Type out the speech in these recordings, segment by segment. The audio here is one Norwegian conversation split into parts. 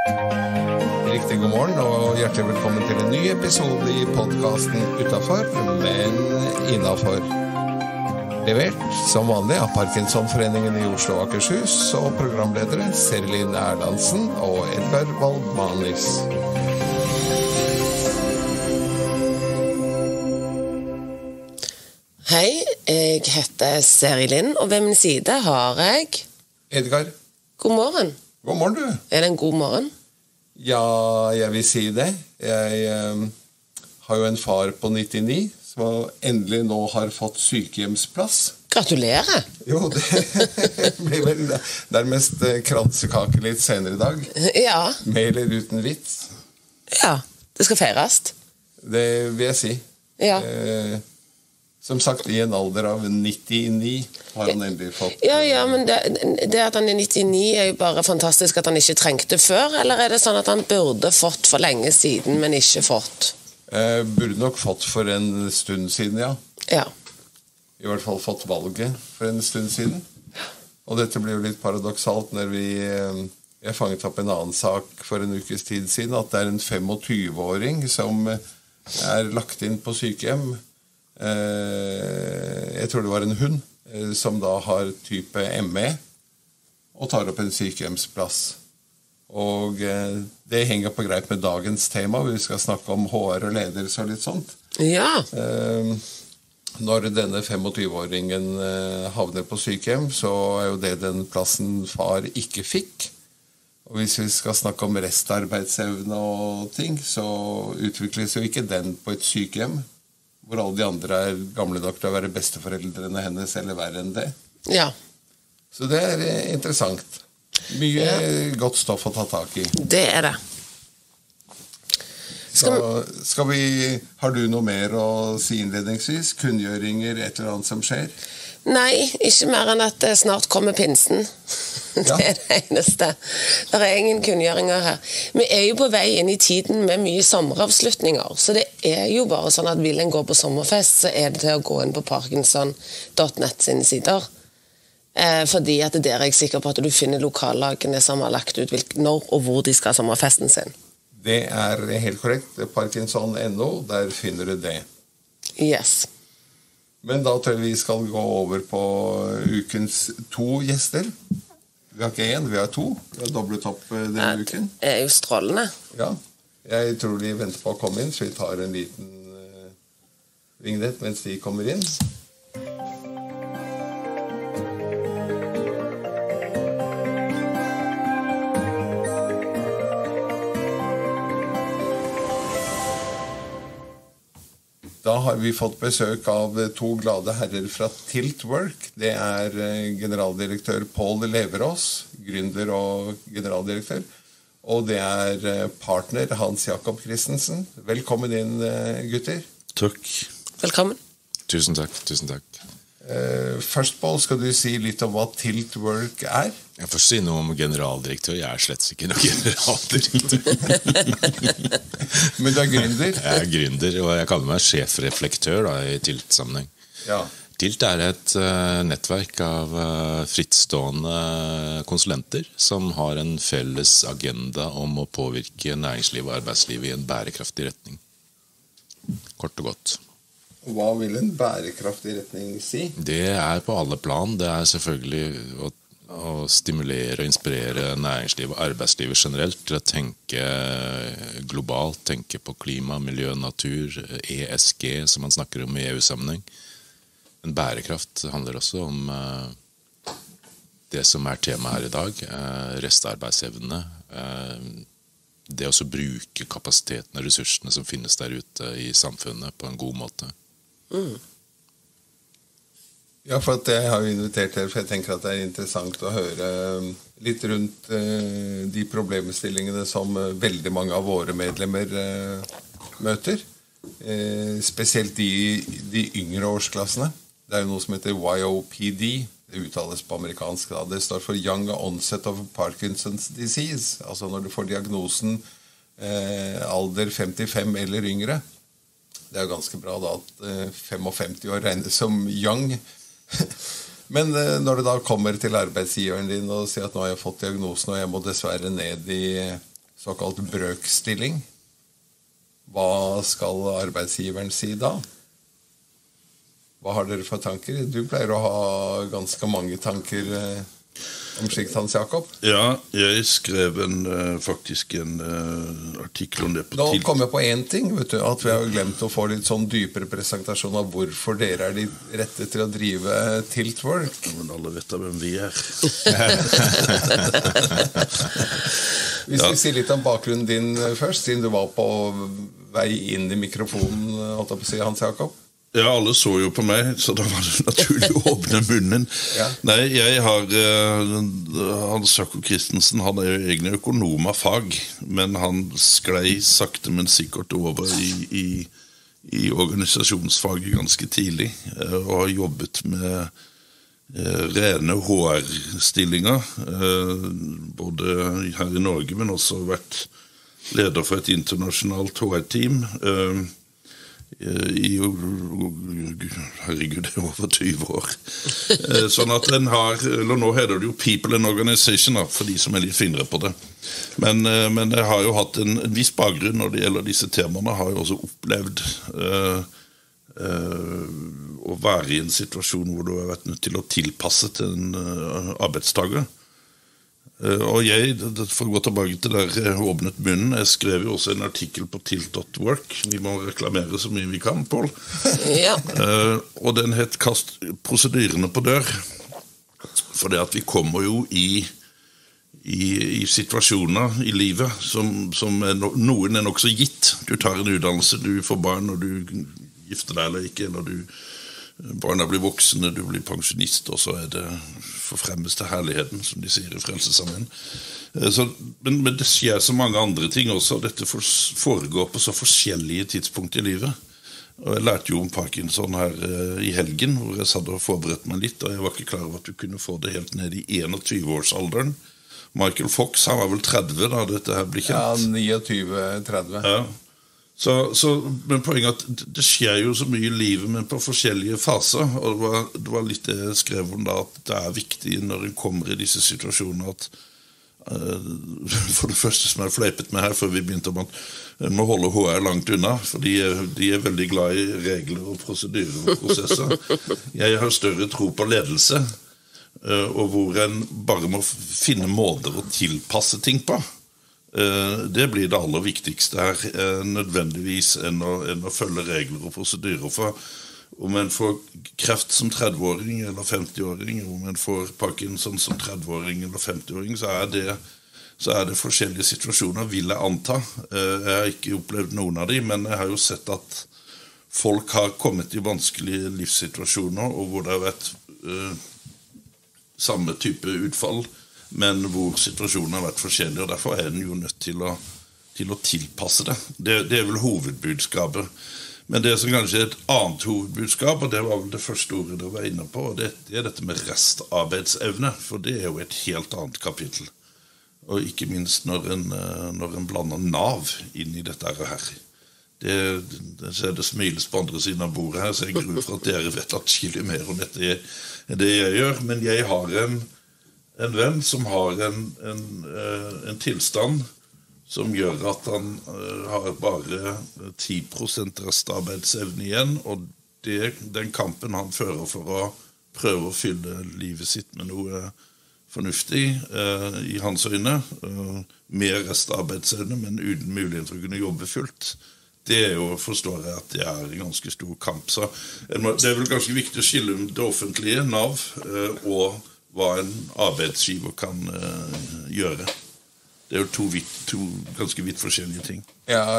Riktig god morgen og hjertelig velkommen til en ny episode i podcasten Utenfor, men innenfor. Levert som vanlig av Parkinsonforeningen i Oslo og Akershus og programledere Serlin Erlandsen og Edgar Waldmanis. Hei, jeg heter Serlin, og ved min side har jeg... Edgar. God morgen. God morgen, du. Er det en god morgen? Ja, jeg vil si det. Jeg har jo en far på 99, som endelig nå har fått sykehjemsplass. Gratulerer. Jo, det blir vel nærmest kransekake litt senere i dag. Ja. Med eller uten vits. Ja, det skal feires. Det vil jeg si. Ja. Som sagt, i en alder av 99 har han endelig fått... Ja, men det at han er 99 er jo bare fantastisk at han ikke trengte før, eller er det sånn at han burde fått for lenge siden, men ikke fått? Burde nok fått for en stund siden, ja. Ja. I hvert fall fått valget for en stund siden. Og dette blir jo litt paradoksalt når jeg fanget opp en annen sak for en ukes tid siden, at det er en 25-åring som er lagt inn på sykehjem. Jeg tror det var en hund som da har type ME og tar opp en sykehjemsplass. Og det henger på greit med dagens tema, hvor vi skal snakke om HR og ledelse og litt sånt. Ja. Når denne 25-åringen havner på sykehjem, så er jo det den plassen far ikke fikk. Og hvis vi skal snakke om restarbeidsevne og ting, så utvikles jo ikke den på et sykehjem, hvor alle de andre er gamle nok til å være besteforeldrene hennes, eller verre enn det. Ja. Så det er interessant. Mye godt stoff å ta tak i. Det er det. Har du noe mer å si innledningsvis? Kunngjøringer, et eller annet som skjer? Nei, ikke mer enn at det snart kommer pinsen. Det er det eneste. Det er ingen kunngjøringer her. Vi er jo på vei inn i tiden med mye sommeravslutninger, så det er jo bare sånn at vil en gå på sommerfest, så er det til å gå inn på parkinson.net sine sider. Fordi at der er jeg sikker på at du finner lokallagene som har lagt ut når og hvor de skal ha sommerfesten sin. Det er helt korrekt. Parkinson.no, der finner du det. Yes. Men da tror jeg vi skal gå over på ukens 2 gjester. Vi har ikke 1, vi har 2. Vi har doblet opp denne uken. Det er jo strålende. Ja, jeg tror de venter på å komme inn, så vi tar en liten vignett mens de kommer inn. Da har vi fått besøk av 2 glade herrer fra Tiltwork. Det er generaldirektør Pål Leverås, gründer og generaldirektør. Og det er partner Hans Jakob Christensen. Velkommen inn, gutter. Takk. Velkommen. Tusen takk, tusen takk. Først, Pål, skal du si litt om hva Tiltwork er? Jeg får si noe om generaldirektør. Jeg er slett ikke noe generaldirektør. Men du er gründer? Jeg er gründer, og jeg kaller meg sjefreflektør da, i Tilt-sammenheng. Ja. Tilt er et nettverk av frittstående konsulenter som har en felles agenda om å påvirke næringsliv og arbeidsliv i en bærekraftig retning. Kort og godt. Hva vil en bærekraftig retning si? Det er på alle plan. Det er selvfølgelig å stimulere og inspirere næringslivet og arbeidslivet generelt til å tenke globalt, tenke på klima, miljø, natur, ESG, som man snakker om i EU-sammenheng. Men bærekraft handler også om det som er tema her i dag, restarbeidsevne, det å bruke kapasiteten og ressursene som finnes der ute i samfunnet på en god måte. Mm. Ja, for at jeg har jo invitert dere, for jeg tenker at det er interessant å høre litt rundt de problemstillingene som veldig mange av våre medlemmer møter. Spesielt de yngre årsklassene. Det er jo noe som heter YOPD. Det uttales på amerikansk. Da. Det står for Young Onset of Parkinson's Disease. Altså når du får diagnosen alder 55 eller yngre. Det er jo ganske bra da at 55 år regnes som young. Men når det da kommer til arbeidsgiveren din og sier at nå har jeg fått diagnosen og jeg må dessverre ned i såkalt brøkstilling. Hva skal arbeidsgiveren si da? Hva har dere for tanker? Du pleier å ha ganske mange tanker om slikt, Hans Jakob. Ja, jeg skrev faktisk en artikkel om det på Nå kom jeg på en ting, vet du, at vi har glemt å få litt sånn dypere presentasjon av hvorfor dere de rette til å drive Tiltwork. Men alle vet da hvem vi Hvis vi sier litt om bakgrunnen din først, siden du var på vei inn i mikrofonen, holdt jeg på å si, Hans Jakob. Ja, alle så jo på meg, så da var det naturlig å åpne munnen. Ja. Nei, jeg har Hans Jakob Christensen, han jo egentlig økonom av fag, men han sklei sakte, men sikkert over i organisasjonsfaget ganske tidlig, og har jobbet med rene HR-stillinger, både her i Norge, men også vært leder for et internasjonalt HR-team, herregud, det er over 20 år. Sånn at den har, eller nå heter det jo People and Organization, for de som litt finere på det. Men jeg har jo hatt en viss bakgrunn når det gjelder disse temaene, har jo også opplevd å være i en situasjon hvor du har vært nødt til å tilpasse til en arbeidstager. Og jeg, for å gå tilbake til der jeg åpnet munnen, jeg skrev jo også en artikkel på Tilt.work. Vi må reklamere så mye vi kan, Paul. Ja. Og den het «Kast prosedyrene på dør». For det at vi kommer jo i situasjoner i livet som noen nok så gitt. Du tar en utdannelse, du får barn, og du gifter deg eller ikke, eller barna blir voksne, du blir pensjonist, og så det forfremmes til herligheten, som de sier i Frelsesarmeen. Men det skjer så mange andre ting også. Dette foregår på så forskjellige tidspunkt i livet. Og jeg lærte jo om Parkinson her i helgen, hvor jeg satt og forberedte meg litt, og jeg var ikke klar over at du kunne få det helt ned i 21-årsalderen. Michael Fox, han var vel 30 da dette her ble kjent. Ja, 29-30. Ja. Men poenget at det skjer jo så mye i livet, men på forskjellige faser, og det var litt det jeg skrev om da, at det viktig når en kommer i disse situasjonene, at for det første som jeg fleipet med her før vi begynte om at en må holde HR langt unna, for de veldig glad i regler og prosedyrer og prosesser. Jeg har større tro på ledelse, og hvor en bare må finne måter å tilpasse ting på. Det blir det aller viktigste her, nødvendigvis enn å følge regler og prosedyrer. For om en får kreft som 30-åring eller 50-åring, om en får Parkinson som 30-åring eller 50-åring, så det forskjellige situasjoner, vil jeg anta. Jeg har ikke opplevd noen av dem, men jeg har jo sett at folk har kommet i vanskelige livssituasjoner, og hvor det har vært samme type utfall, men hvor situasjonen har vært forskjellig, og derfor den jo nødt til å tilpasse det. Det vel hovedbudskapet. Men det som kanskje et annet hovedbudskap, og det var vel det første ordet dere var inne på, og det dette med restarbeidsevne, for det jo et helt annet kapittel. Og ikke minst når en blander NAV inn i dette her. Det smiles på andre siden av bordet her, så jeg gruer for at dere vet atskillig mer om dette enn det jeg gjør, men jeg har en venn som har en tilstand som gjør at han har bare 10% restarbeidsevne igjen, og den kampen han fører for å prøve å fylle livet sitt med noe fornuftig i hans øyne, med restarbeidsevne, men uten mulighet for å kunne jobbe fullt. Det forstår jeg at det en ganske stor kamp. Så det vel ganske viktig å skille om det offentlige, NAV, og hva en arbeidsgiver kan gjøre. Det jo to ganske vidt forskjellige ting. Ja,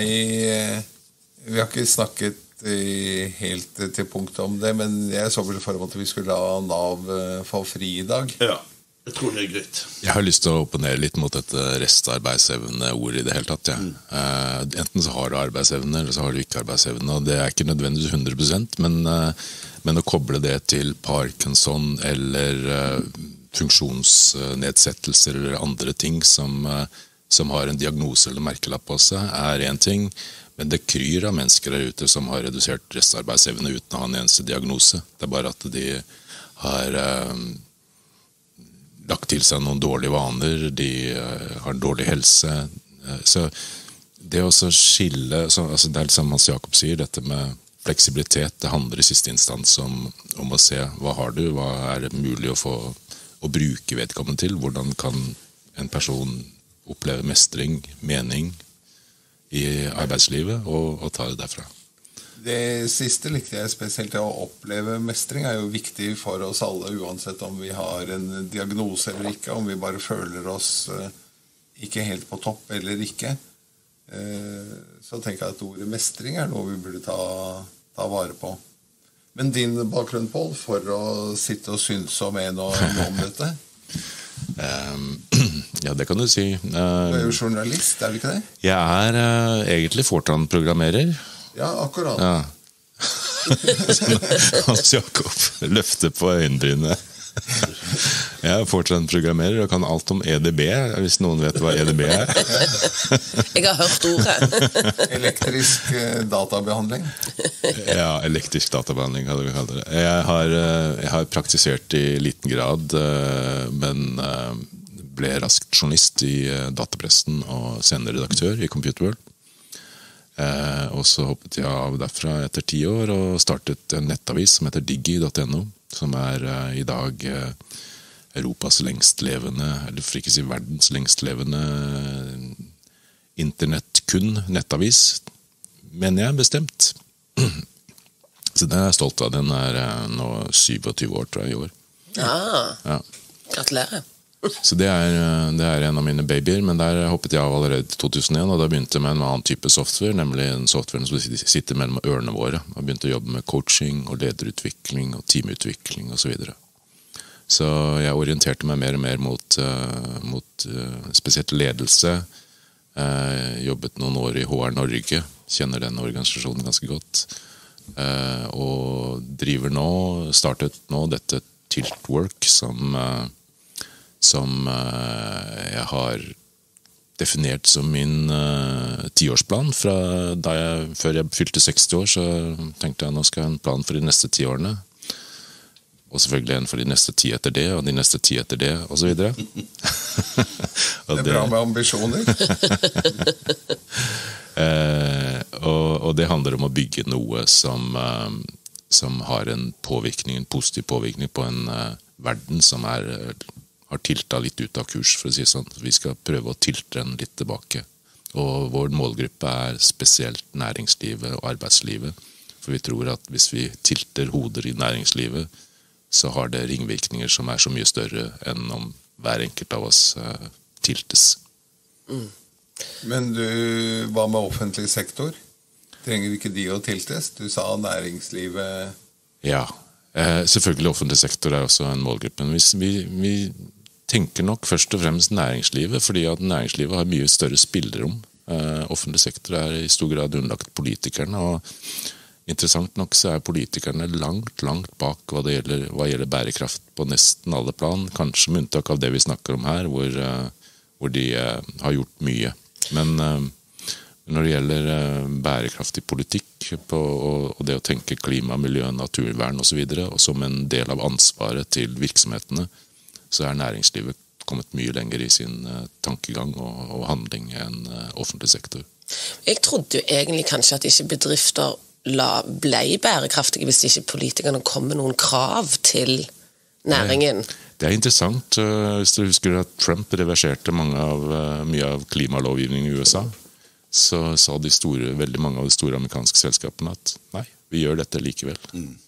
vi har ikke snakket helt til punktet om det, men jeg så vel for at vi skulle la NAV få fri i dag. Ja, jeg tror det greit. Jeg har lyst til å opponere litt mot dette restarbeidsevne-ordet i det hele tatt. Ja. Enten så har du arbeidsevne, eller så har du ikke arbeidsevne, og det ikke nødvendigvis 100%, men å koble det til Parkinson eller funksjonsnedsettelser eller andre ting som har en diagnose eller merkelapp på seg, en ting, men det kryr av mennesker der ute som har redusert restarbeidsevne uten å ha en eneste diagnose. Det bare at de har lagt til seg noen dårlige vaner, de har dårlig helse, Så det å skille, altså det som Hans Jakob sier, dette med fleksibilitet, det handler i siste instans om å se hva har du, hva det mulig å bruke vedkommende til, hvordan kan en person oppleve mestring, mening i arbeidslivet, og ta det derfra. Det siste likte jeg spesielt. Å oppleve mestring jo viktig for oss alle, uansett om vi har en diagnose eller ikke, om vi bare føler oss ikke helt på topp eller ikke. Så tenker jeg at ordet mestring noe vi burde ta vare på. Men din bakgrunn, Pål, for å sitte og synse om om dette? Ja, det kan du si. Du jo journalist, du ikke det? Jeg egentlig Fortran-programmerer. Ja, akkurat. Ja. Hans Jakob løfter på øyenbrynet. Jeg Fortran-programmerer og kan alt om EDB, hvis noen vet hva EDB Jeg har hørt ordet. Elektrisk databehandling. Ja, elektrisk databehandling kan du kalle det. Jeg har praktisert i liten grad, men ble raskt journalist i datapressen og senderedaktør i Computer World. Og så hoppet jeg av derfra etter 10 år og startet en nettavis som heter Digi.no, som i dag Europas lengstlevende, eller for ikke å si verdens lengstlevende internett-kun nettavis, mener jeg bestemt. Så den jeg stolt av. Den nå 27 år, tror jeg, i år. Ja. Gratulerer. Så det en av mine babyer, men der hoppet jeg av allerede i 2001, og da begynte jeg med en annen type software, nemlig en software som sitter mellom ørene våre. Jeg begynte å jobbe med coaching og lederutvikling og teamutvikling og så videre. Så jeg orienterte meg mer og mer mot spesielt ledelse. Jobbet noen år i HR Norge, kjenner den organisasjonen ganske godt. Og startet nå dette Tiltwork som jeg har definert som min 10-årsplan. Før jeg fylte 60 år, så tenkte jeg nå skal jeg ha en plan for de neste 10 årene. Og selvfølgelig en for de neste 10 etter det, og de neste 10 etter det, og så videre. Det bra med ambisjoner. Og det handler om å bygge noe som har en positiv påvirkning på en verden som har tilta litt ut av kurs, for å si sånn. Vi skal prøve å tilte den litt tilbake. Og vår målgruppe spesielt næringslivet og arbeidslivet. For vi tror at hvis vi tilter hoder i næringslivet, så har det ringvirkninger som så mye større enn om hver enkelt av oss tiltes. Men hva med offentlig sektor? Trenger ikke de å tiltes? Du sa næringslivet... Ja, selvfølgelig offentlig sektor også en målgruppe. Vi tenker nok først og fremst næringslivet, fordi at næringslivet har mye større spillerom. Offentlig sektor i stor grad underlagt politikerne, og interessant nok så politikerne langt bak hva gjelder bærekraft på nesten alle plan, kanskje med unntak av det vi snakker om her, hvor de har gjort mye. Men når det gjelder bærekraftig politikk og det å tenke klima, miljø, naturvern og så videre, og som en del av ansvaret til virksomhetene, så næringslivet kommet mye lenger i sin tankegang og handling enn offentlig sektor. Jeg trodde jo egentlig kanskje at ikke bedrifter ble bærekraftige hvis ikke politikerne kom med noen krav til næringen. Det interessant. Hvis du husker at Trump reverserte mye av klimalovgivningen i USA, så sa veldig mange av de store amerikanske selskapene at nei, vi gjør dette likevel.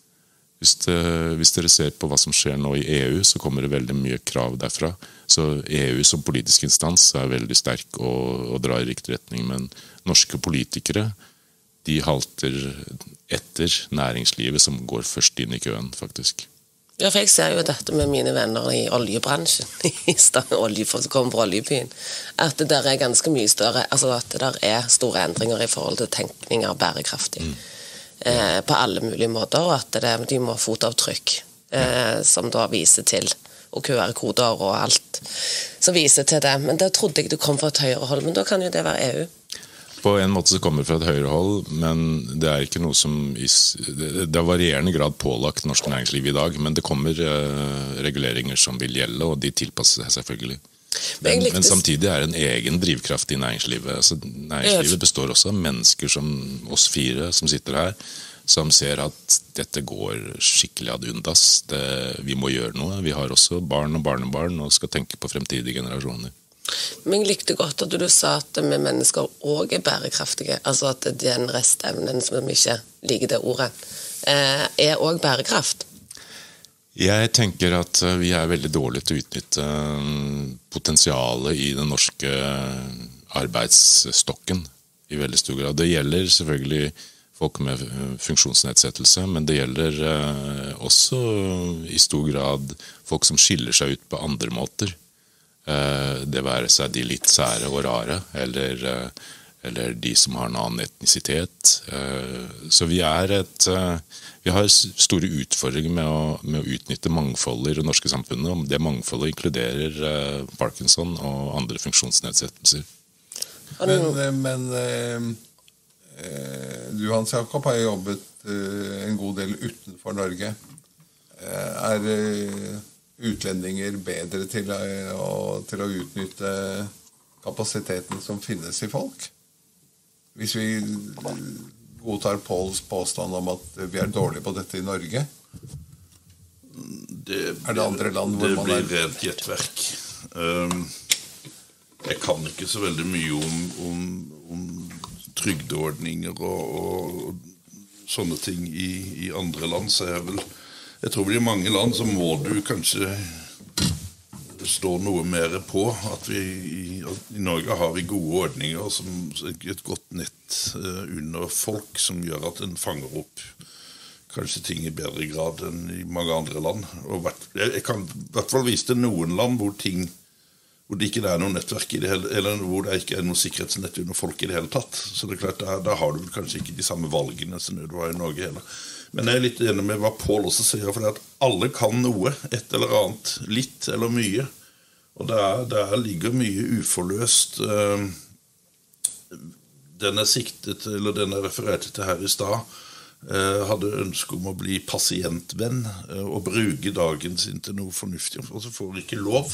Hvis dere ser på hva som skjer nå i EU, så kommer det veldig mye krav derfra. Så EU som politisk instans veldig sterk og drar i riktig retning, men norske politikere, de halter etter næringslivet som går først inn i køen, faktisk. Ja, for jeg ser jo dette med mine venner i oljebransjen, folk som kommer fra oljebyen, at det der ganske mye større, altså at det der store endringer i forhold til tenkning av bærekraftig. På alle mulige måter, og at de må ha fotavtrykk som da viser til, og QR-koder og alt som viser til det. Men da trodde jeg det kom fra et høyere hold, men da kan jo det være EU. På en måte så kommer det fra et høyere hold, men det ikke noe som det har varierende grad pålagt norsk næringsliv i dag, men det kommer reguleringer som vil gjelde, og de tilpasser seg selvfølgelig. Men samtidig en egen drivkraft i næringslivet. Altså, næringslivet består også av mennesker som oss fire som sitter her, som ser at dette går skikkelig ad undas. Vi må gjøre noe. Vi har også barn og barnebarn og skal tenke på fremtidige generasjoner. Men jeg likte godt at du sa at vi mennesker også bærekraftige, altså at den restevnen som ikke liker det ordet, også bærekraft. Jeg tenker at vi veldig dårlige til å utnytte potensialet i den norske arbeidsstokken i veldig stor grad. Det gjelder selvfølgelig folk med funksjonsnedsettelse, men det gjelder også i stor grad folk som skiller seg ut på andre måter. Det være seg de litt sære og rare, eller de som har en annen etnisitet. Så vi har store utfordringer med å utnytte mangfoldet i det norske samfunnet, og det mangfoldet inkluderer Parkinson og andre funksjonsnedsettelser. Men du, Hans Jakob, har jobbet en god del utenfor Norge. Utlendinger bedre til å utnytte kapasiteten som finnes i folk? Hvis vi godtar Pauls påstand om at vi dårlige på dette i Norge, det andre land hvor man Det blir rent gjettverk. Jeg kan ikke så veldig mye om trygdeordninger og sånne ting i andre land, så jeg tror i mange land så må du kanskje stå noe mer på at i Norge har vi gode ordninger som et godt nett under folk som gjør at den fanger opp kanskje ting i bedre grad enn i mange andre land. Og jeg kan i hvert fall vise til noen land hvor det ikke noe nettverk i det hele, eller hvor det ikke noe sikkerhetsnett under folk i det hele tatt. Så det klart, da har du vel kanskje ikke de samme valgene som du har i Norge heller. Men jeg litt enig med hva Paul også sier, for at alle kan noe, et eller annet, litt eller mye. Og der ligger mye uforløst. Den siktet, eller den refererte til her i stad, hadde ønske om å bli pasientvenn og bruke dagen sin til noe fornuftig, og så får ikke lov.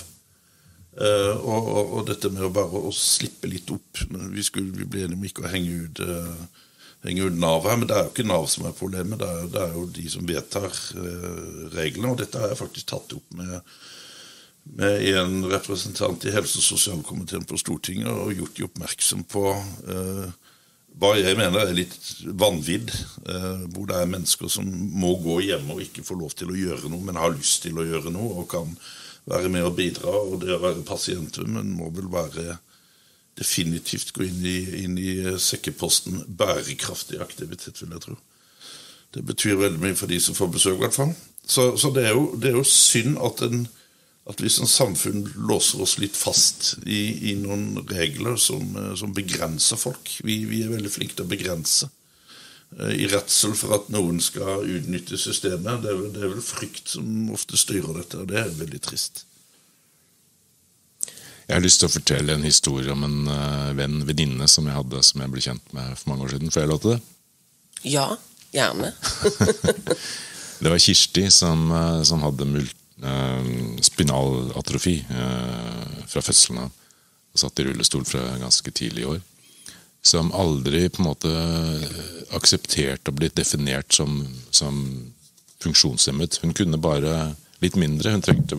Og dette med å slippe litt opp. Vi ble enige om ikke å henge ut Nav her, men det jo ikke Nav som problemet, det jo de som vedtar reglene, og dette har jeg faktisk tatt opp med en representant i Helse- og sosialkomiteen på Stortinget, og gjort de oppmerksom på hva jeg mener litt vanvidd, hvor det mennesker som må gå hjemme og ikke få lov til å gjøre noe, men har lyst til å gjøre noe, og kan være med å bidra, og det å være pasient, men må vel være definitivt gå inn i sekkeposten bærekraftig aktivitet, vil jeg tro. Det betyr veldig mye for de som får besøk, i hvert fall. Så det jo synd at vi som samfunn låser oss litt fast i noen regler som begrenser folk. Vi veldig flinke til å begrense. I redsel for at noen skal utnytte systemet. Det vel frykt som ofte styrer dette, og det veldig trist. Jeg har lyst til å fortelle en historie om en venninne som jeg hadde, som jeg ble kjent med for mange år siden. Får jeg lov til det? Ja, gjerne. Det var Kirsti som hadde spinalatrofi fra fødselen av, og satt i rullestol fra ganske tidlig i år, som aldri på en måte aksepterte å bli definert som funksjonshemmet. Hun kunne bare litt mindre, hun trengte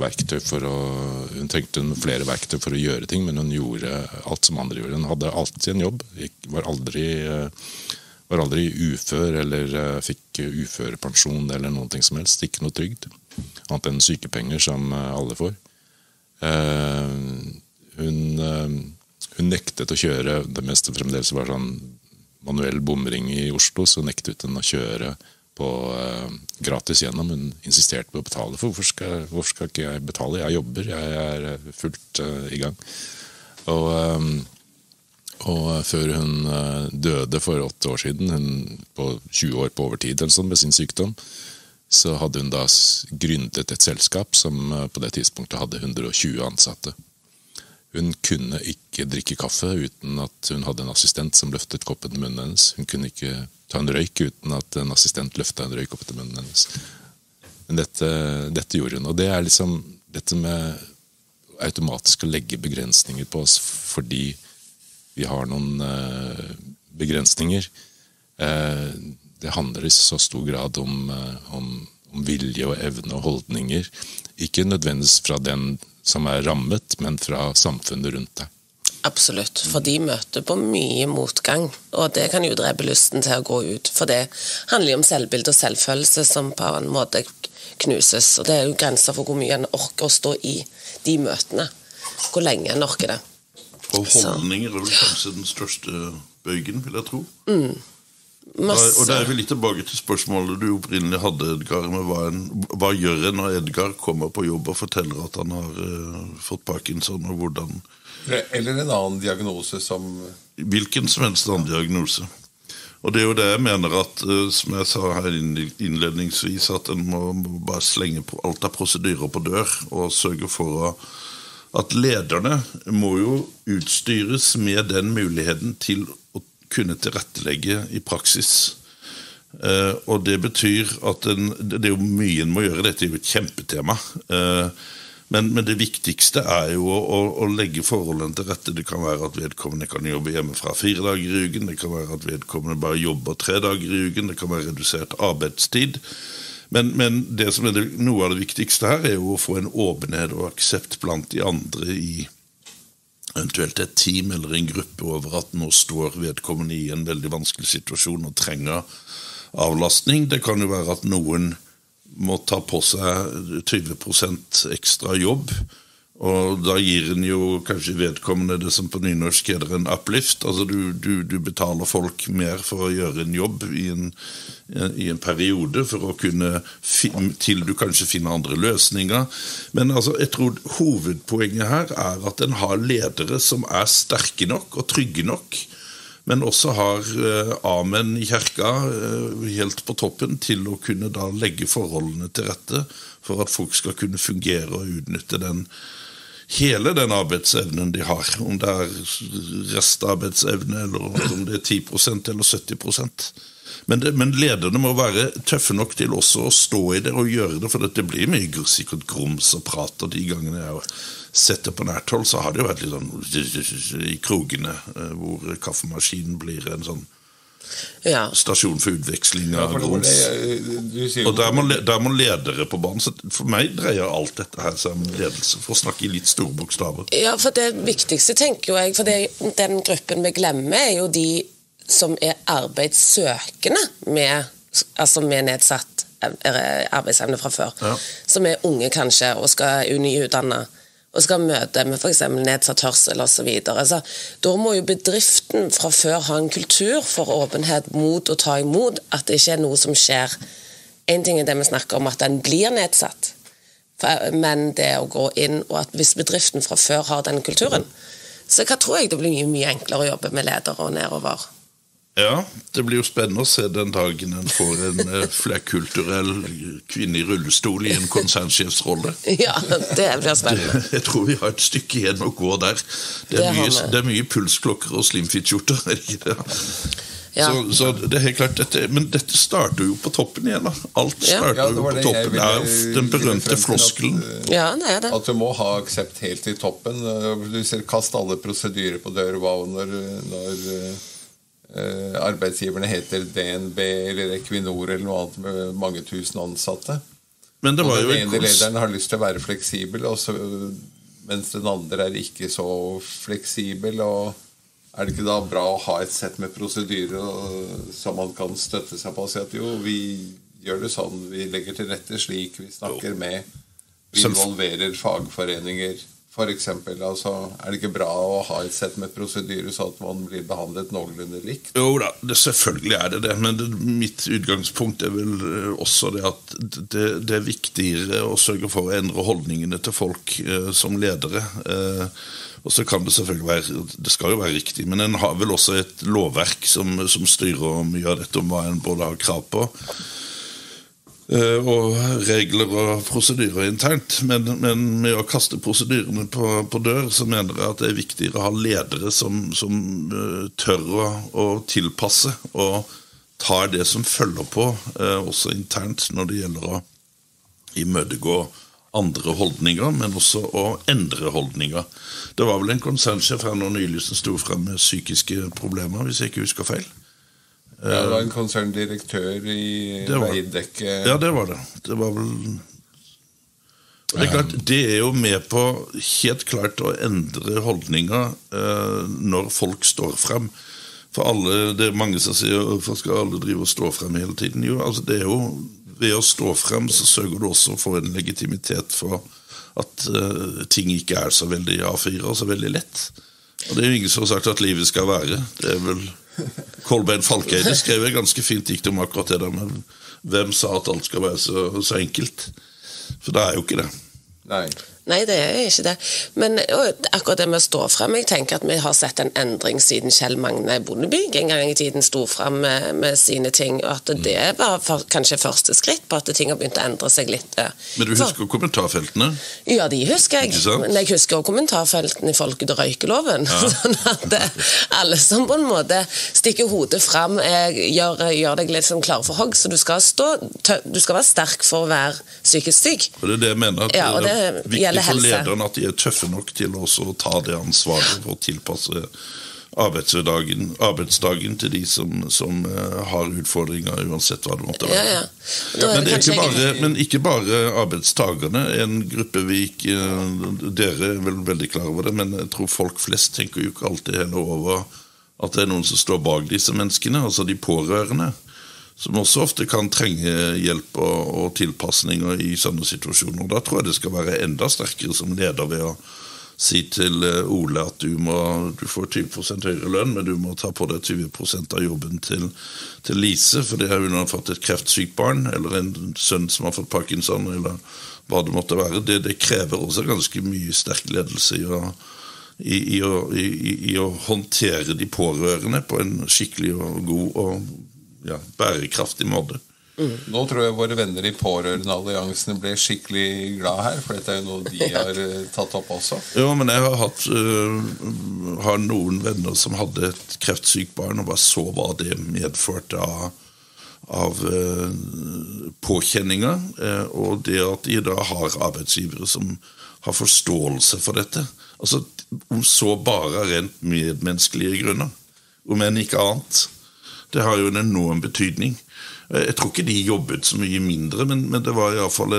flere verktøy for å gjøre ting, men hun gjorde alt som andre gjorde. Hun hadde alltid en jobb, var aldri ufør eller fikk uførepensjon eller noen ting som helst, ikke noe trygd, annet enn sykepenger som alle får. Hun nektet å kjøre, det meste fremdeles var sånn manuell bomring i Oslo, så nektet hun å kjøre på gratis gjennom. Hun insisterte på å betale. For hvorfor skal ikke jeg betale? Jeg jobber, jeg fullt i gang. Og før hun døde for 8 år siden, hun på 20 år på overtid eller sånn, med sin sykdom, så hadde hun da gründet et selskap som på det tidspunktet hadde 120 ansatte. Hun kunne ikke drikke kaffe uten at hun hadde en assistent som løftet koppen til munnen hennes. Hun kunne ikke ta en røyk uten at en assistent løftet en røyk opp til munnen hennes. Men dette gjorde hun, og det liksom dette med automatisk å legge begrensninger på oss fordi vi har noen begrensninger. Det handler i så stor grad om vilje og evne og holdninger. Ikke nødvendigvis fra den som rammet, men fra samfunnet rundt deg. Absolutt, for de møter på mye motgang, og det kan jo drepe lysten til å gå ut, for det handler jo om selvbilde og selvfølelse som på en måte knuses, og det jo grenser for hvor mye en orker å stå i de møtene, hvor lenge en orker det. Og holdninger vel kanskje den største bøygen, vil jeg tro. Og det vi litt tilbake til spørsmålet du opprinnelig hadde, Edgar, med hva gjør en når Edgar kommer på jobb og forteller at han har fått Parkinson, og hvordan... Eller en annen diagnose som... Hvilken som helst annen diagnose. Og det jo det jeg mener at, som jeg sa her innledningsvis, at en må bare slenge på alt av prosedyrer på dør, og sørge for at lederne må jo utstyres med den muligheten til å kunne tilrettelegge i praksis. Og det betyr at det jo mye en må gjøre, dette jo et kjempetema. Men det viktigste jo å legge forholdene til rette. Det kan være at vedkommende kan jobbe hjemme fra 4 dager i uken, det kan være at vedkommende bare jobber 3 dager i uken, det kan være redusert arbeidstid. Men det som noe av det viktigste her jo å få en åpenhet og aksept blant de andre i eventuelt et team eller en gruppe over at nå står vedkommende i en veldig vanskelig situasjon og trenger avlastning. Det kan jo være at noen må ta på seg 20% ekstra jobb, og da gir en jo kanskje vedkommende det som på nynorsk heter en uplift, altså du betaler folk mer for å gjøre en jobb i en periode for å kunne, til du kanskje finner andre løsninger. Men altså, jeg tror hovedpoenget her at en har ledere som sterke nok og trygge nok, men også har amen i kirka helt på toppen til å kunne da legge forholdene til rette for at folk skal kunne fungere og utnytte hele den arbeidsevnen de har, om det restarbeidsevne eller om det 10% eller 70%. Men lederne må være tøffe nok til også å stå i det og gjøre det, for det blir mye sikkert grums og prat, og de gangene jeg har sett det på nært hold, så har det jo vært litt sånn i krogene, hvor kaffemaskinen blir en sånn stasjon for utveksling av grums. Og der må ledere på banen, så for meg dreier alt dette her seg om ledelse, for å snakke i litt store bokstaver. Ja, for det viktigste tenker jo jeg, for den gruppen vi glemmer jo de som arbeidssøkende med nedsatt arbeidsevne fra før, som unge kanskje, og skal nyutdanne, og skal møte med for eksempel nedsatt hørsel og så videre. Så da må jo bedriften fra før ha en kultur for åpenhet mot å ta imot at det ikke noe som skjer. En ting det vi snakker om, at den blir nedsatt, men det å gå inn, og at hvis bedriften fra før har den kulturen, så tror jeg det blir mye enklere å jobbe med ledere og nedover. Ja, det blir jo spennende å se den dagen en får en flerkulturell kvinne i rullestol i en konsernsjefsrolle. Ja, det blir spennende. Jeg tror vi har et stykke igjen å gå der. Det mye pulsklokker og slimfit-skjorter, ikke det? Ja. Så det helt klart, men dette starter jo på toppen igjen da. Alt starter jo på toppen. Det jo den berømte floskelen. Ja, det det. At du må ha aksept helt i toppen. Du ser, kast alle prosedyrer på dør, når arbeidsgiverne heter DNB eller Equinor eller noe annet med mange tusen ansatte. Men det var jo den ene lederen har lyst til å være fleksibel, mens den andre ikke så fleksibel, og det ikke da bra å ha et sett med prosedyrer som man kan støtte seg på og si at jo, vi gjør det sånn, vi legger til rette slik, vi snakker med, vi involverer fagforeninger for eksempel, altså, det ikke bra å ha et sett med prosedyrer så at man blir behandlet noenlunde likt? Jo da, selvfølgelig det, men mitt utgangspunkt vel også det at det viktigere å sørge for å endre holdningene til folk som ledere. Og så kan det selvfølgelig være, det skal jo være riktig, men en har vel også et lovverk som styrer mye av dette om hva en både har krav på. Og regler og prosedyrer internt, men med å kaste prosedyrene på dør, så mener jeg at det viktigere å ha ledere som tør å tilpasse og tar det som følger på, også internt når det gjelder å imøtegå andre holdninger, men også å endre holdninger. Det var vel en konsernsjef her nå nylig som stod frem med psykiske problemer, hvis jeg ikke husker feil. Ja, det var en konserndirektør i Veidekke. Ja, det var det. Det var vel... Det er klart, det er jo med på helt klart å endre holdninger når folk står frem. For alle, det er mange som sier, hvorfor skal alle drive og stå frem hele tiden? Jo, altså det er jo... Ved å stå frem så sørger du også for en legitimitet for at ting ikke er så veldig A4 og så veldig lett. Og det er jo ingen som har sagt at livet skal være. Det er vel Kolbein Falkeide skrev et ganske fint dikt om akkurat det der, men hvem sa at alt skal være så enkelt? For det er jo ikke det. Nei, det er ikke det. Men akkurat det med å stå frem, jeg tenker at vi har sett en endring siden Kjell Magne Bondevik en gang i tiden sto frem med sine ting, og at det var kanskje første skritt på at ting har begynt å endre seg litt. Men du husker kommentarfeltene? Ja, de husker jeg. Men jeg husker også kommentarfeltene i Folket og røykeloven. Ja. Sånn at alle som på en måte stikker hodet frem, gjør deg litt sånn klar for hogg, så du skal være sterk for å være psykisk syk. Og det er det jeg mener, at det er viktig for lederen at de er tøffe nok til også å ta det ansvaret for å tilpasse arbeidsdagen til de som har utfordringer uansett hva det måtte være. Men ikke bare arbeidstagerne, en gruppe dere er vel veldig klar over det, men jeg tror folk flest tenker jo ikke alltid heller over at det er noen som står bak disse menneskene, altså de pårørende, som også ofte kan trenge hjelp og tilpassninger i sånne situasjoner. Da tror jeg det skal være enda sterkere som leder ved å si til Ole at du får 20% høyere lønn, men du må ta på deg 20% av jobben til Lise, for det har hun fått et kreftsykt barn, eller en sønn som har fått Parkinson, eller hva det måtte være. Det krever også ganske mye sterk ledelse i å håndtere de pårørende på en skikkelig og god og bærekraftig måte. Nå tror jeg våre venner i pårørendealliansene ble skikkelig glad her, for dette er jo noe de har tatt opp også. Ja, men jeg har noen venner som hadde et kreftsykt barn, og bare så hva det medførte av påkjenninger, og det at de da har arbeidsgivere som har forståelse for dette. Altså, om så bare rent medmenneskelige grunner, om enn ikke annet. Det har jo en enorm betydning. Jeg tror ikke de jobbet så mye mindre, men det var i hvert fall